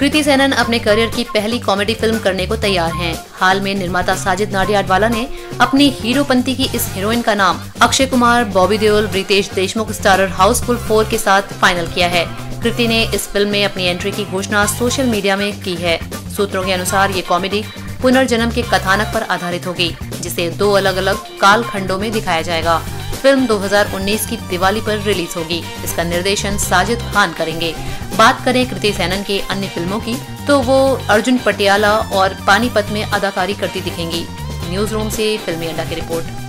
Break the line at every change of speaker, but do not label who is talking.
कृति सेनन अपने करियर की पहली कॉमेडी फिल्म करने को तैयार हैं। हाल में निर्माता साजिद नाडियाडवाला ने अपनी हीरोपंती की इस हीरोइन का नाम अक्षय कुमार, बॉबी देओल, रितेश देशमुख स्टारर हाउसफुल 4 के साथ फाइनल किया है। कृति ने इस फिल्म में अपनी एंट्री की घोषणा सोशल मीडिया में की है। सूत्रों के अनुसार ये कॉमेडी पुनर्जन्म के कथानक पर आधारित होगी, जिसे 2 अलग-अलग कालखंडों में दिखाया जाएगा। फिल्म 2019 की दिवाली पर रिलीज होगी। इसका निर्देशन साजिद खान करेंगे। बात करें कृति सेनन के अन्य फिल्मों की, तो वो अर्जुन पटियाला और पानीपत में अदाकारी करती दिखेंगी। न्यूज रूम से फिल्मी अड्डा की रिपोर्ट।